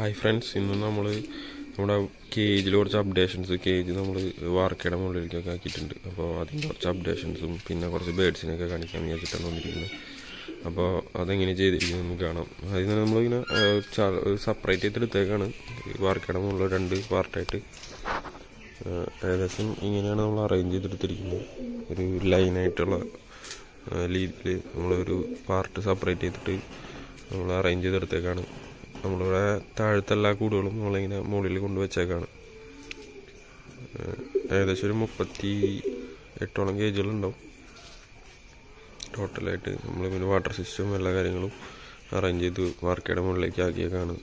Hi friends, ഇന്ന് നമ്മൾ നമ്മുടെ കേജിൽ കുറച്ച് അപ്ഡേഷൻസ് കേജ് നമ്മൾ വാർക്കയുടെ മുകളിലേക്കൊക്കെ ആക്കിയിട്ടുണ്ട്. അപ്പോൾ അതിൻ്റെ കുറച്ച് അപ്ഡേഷൻസും പിന്നെ കുറച്ച് ബേഡ്സിനെയൊക്കെ കാണിക്കാൻ വിചാരിച്ചിട്ടാണ് വന്നിരിക്കുന്നത്. അപ്പോൾ അതെങ്ങനെ ചെയ്തിരിക്കുന്നത് നമുക്ക് കാണാം. അതിന് നമ്മളിങ്ങനെ സെപ്പറേറ്റ് ചെയ്തെടുത്തേക്കാണ് വാർക്കയുടെ മുകളിൽ 2 പാർട്ടായിട്ട്. ഏകദേശം ഇങ്ങനെയാണ് നമ്മൾ അറേഞ്ച് ചെയ്തെടുത്തിരിക്കുന്നത്. ഒരു ലൈനായിട്ടുള്ള രീതിയിൽ നമ്മളൊരു പാർട്ട് സെപ്പറേറ്റ് ചെയ്തിട്ട് നമ്മൾ അറേഞ്ച് ചെയ്തെടുത്തേക്കാണ്. നമ്മളിവിടെ താഴത്തെ എല്ലാ കൂടുകളും നമ്മളിങ്ങനെ മുകളിൽ കൊണ്ടുവച്ചേക്കാണ്. ഏകദേശം ഒരു 38ഓളം കേജുകളുണ്ടാവും ടോട്ടലായിട്ട്. നമ്മൾ പിന്നെ വാട്ടർ സിസ്റ്റം എല്ലാ കാര്യങ്ങളും അറേഞ്ച് ചെയ്ത് വാർക്കയുടെ മുകളിലേക്ക് ആക്കിയേക്കാണ്.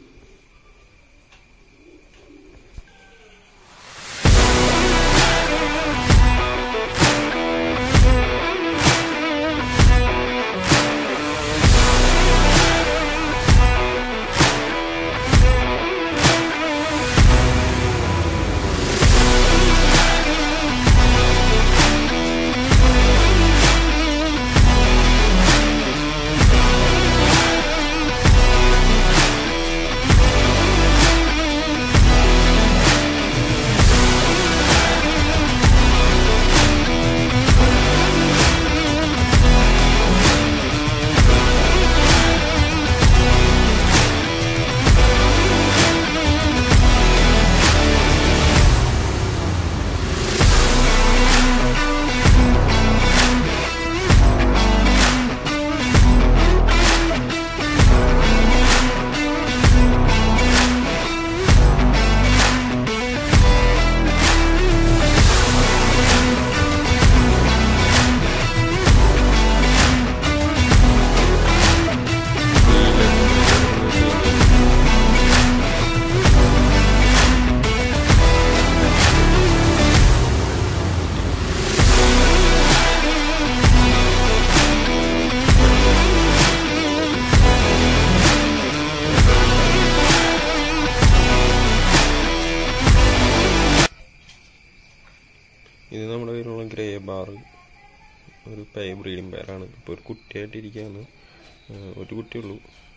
ഇത് നമ്മുടെ കയ്യിലുള്ള ഗ്രേ ബാർ ഒരു ബ്രീഡിംഗ് പെയറാണ്. ഇപ്പോൾ ഒരു കുട്ടിയായിട്ടിരിക്കുകയാണ്, ഒരു കുട്ടിയുള്ളൂ.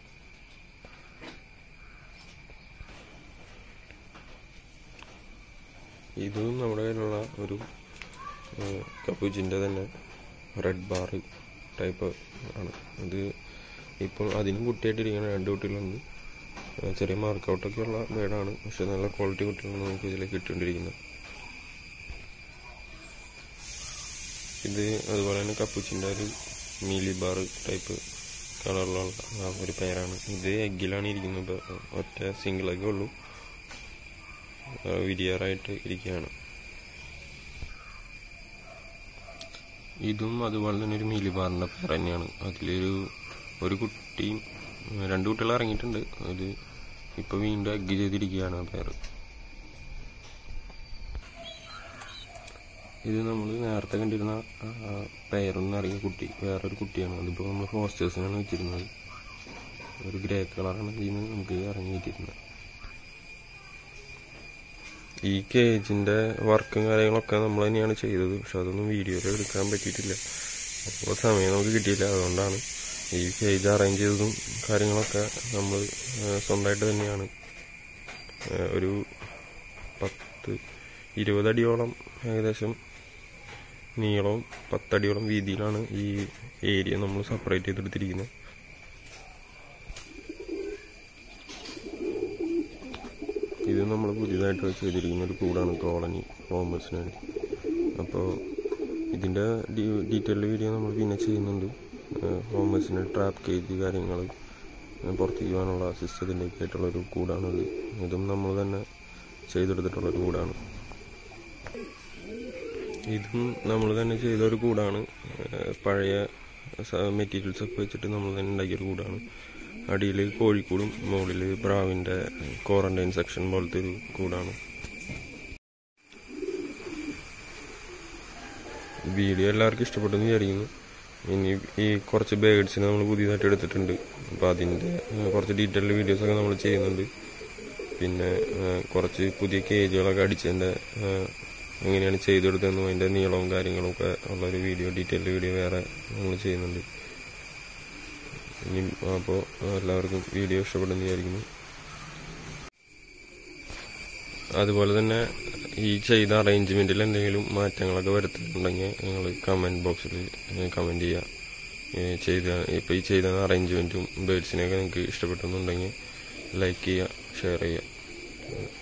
ഇതും നമ്മുടെ കയ്യിലുള്ള ഒരു കപ്പൂച്ചിൻ്റെ തന്നെ റെഡ് ബാർ ടൈപ്പ് ആണ്. ഇത് ഇപ്പോൾ അതിനും കുട്ടിയായിട്ടിരിക്കുകയാണ്. 2 കുട്ടികളുണ്ട്. ചെറിയ മാർക്കൗട്ടൊക്കെയുള്ള ബേഡാണ്, പക്ഷെ നല്ല ക്വാളിറ്റി കുട്ടികളാണ് നമുക്ക് ഇതിലേക്ക് കിട്ടിക്കൊണ്ടിരിക്കുന്നത്. ഇത് അതുപോലെ തന്നെ കപ്പൂച്ചിൻ്റെ ഒരു മീലി ബാർ ടൈപ്പ് കളറിലുള്ള ഒരു പെയറാണ്. ഇത് എഗ്ഗിലാണ് ഇരിക്കുന്നത്. ഒറ്റ സിംഗിൾ എഗ്ഗേ ഉള്ളൂ, വിരിയാറായിട്ട് ഇരിക്കുകയാണ്. ഇതും അതുപോലെ തന്നെ ഒരു മീലി ബാറിൻ്റെ പെയർ തന്നെയാണ്. ഒരു കുട്ടിയും 2 കുട്ടികൾ ഇറങ്ങിയിട്ടുണ്ട്. അത് ഇപ്പോൾ വീണ്ടും എഗ്ഗ് ചെയ്തിരിക്കുകയാണ് ആ പെയർ. ഇത് നമ്മൾ നേരത്തെ കണ്ടിരുന്ന പെയറൊന്നും ഇറങ്ങിയ കുട്ടി വേറൊരു കുട്ടിയാണ്. അതിപ്പോൾ നമ്മൾ ഹോസ്റ്റേഴ്സിനാണ് വെച്ചിരുന്നത്. ഒരു ഗ്രേ കളറാണ് ഇതിന് നമുക്ക് ഇറങ്ങിയിട്ടിരുന്നത്. ഈ കേജിൻ്റെ വർക്കും കാര്യങ്ങളൊക്കെ നമ്മൾ തന്നെയാണ് ചെയ്തത്, പക്ഷെ അതൊന്നും വീഡിയോയിൽ എടുക്കാൻ പറ്റിയിട്ടില്ല. അപ്പോൾ സമയം നമുക്ക് കിട്ടിയില്ല. അതുകൊണ്ടാണ് ഈ കേജ് അറേഞ്ച് ചെയ്തതും കാര്യങ്ങളൊക്കെ നമ്മൾ സ്വന്തമായിട്ട് തന്നെയാണ്. ഒരു 10-20 അടിയോളം ഏകദേശം നീളവും 10 അടിയോളം വീതിയിലാണ് ഈ ഏരിയ നമ്മൾ സെപ്പറേറ്റ് ചെയ്തെടുത്തിരിക്കുന്നത്. ഇത് നമ്മൾ പുതിയതായിട്ട് ചെയ്തിരിക്കുന്ന ഒരു കൂടാണ് കോളനി ഹോമേഴ്സിന് വേണ്ടി. അപ്പോൾ ഇതിൻ്റെ ഡീറ്റെയിൽഡ് വീഡിയോ നമ്മൾ പിന്നെ ചെയ്യുന്നുണ്ട്. ഹോമേഴ്സിന് ട്രാപ്പ് കേജ് കാര്യങ്ങൾ പുറത്തേക്ക് പോകാനുള്ള സിസ്റ്റത്തിൻ്റെയൊക്കെ ആയിട്ടുള്ളൊരു കൂടാണിത്. ഇതും നമ്മൾ തന്നെ ചെയ്തെടുത്തിട്ടുള്ളൊരു കൂടാണ്. ഇതും നമ്മൾ തന്നെ ചെയ്തൊരു കൂടാണ്. പഴയ മെറ്റീരിയൽസൊക്കെ വെച്ചിട്ട് നമ്മൾ തന്നെ ഉണ്ടാക്കിയൊരു കൂടാണ്. അടിയിൽ കോഴിക്കൂടും മുകളിൽ പ്രാവിൻ്റെ ക്വാറന്റൈൻ സെക്ഷൻ പോലത്തെ ഒരു കൂടാണ്. വീഡിയോ എല്ലാവർക്കും ഇഷ്ടപ്പെട്ടെന്ന് വിചാരിക്കുന്നു. ഇനി ഈ കുറച്ച് ബേഡ്സിനെ നമ്മൾ പുതിയതായിട്ട് എടുത്തിട്ടുണ്ട്. അപ്പോൾ അതിൻ്റെ കുറച്ച് ഡീറ്റെയിൽഡ് വീഡിയോസൊക്കെ നമ്മൾ ചെയ്യുന്നുണ്ട്. പിന്നെ കുറച്ച് പുതിയ കേജുകളൊക്കെ അടിച്ചതിൻ്റെ എങ്ങനെയാണ് ചെയ്തെടുത്തതെന്നും അതിൻ്റെ നീളവും കാര്യങ്ങളൊക്കെ ഉള്ളൊരു ഡീറ്റെയിൽഡ് വീഡിയോ വേറെ നമ്മൾ ചെയ്യുന്നുണ്ട്. അപ്പോൾ എല്ലാവർക്കും വീഡിയോ ഇഷ്ടപ്പെടുമെന്ന് വിചാരിക്കുന്നു. അതുപോലെ തന്നെ ഈ ചെയ്ത അറേഞ്ച്മെന്റിൽ എന്തെങ്കിലും മാറ്റങ്ങളൊക്കെ വരുത്തിയിട്ടുണ്ടെങ്കിൽ നിങ്ങൾ കമന്റ് ബോക്സിൽ കമന്റ് ചെയ്യുക. ഇപ്പോൾ ഈ ചെയ്ത അറേഞ്ച്മെന്റും ബേഡ്സിനെയൊക്കെ നിങ്ങൾക്ക് ഇഷ്ടപ്പെട്ടെന്നുണ്ടെങ്കിൽ ലൈക്ക് ചെയ്യുക, ഷെയർ ചെയ്യുക.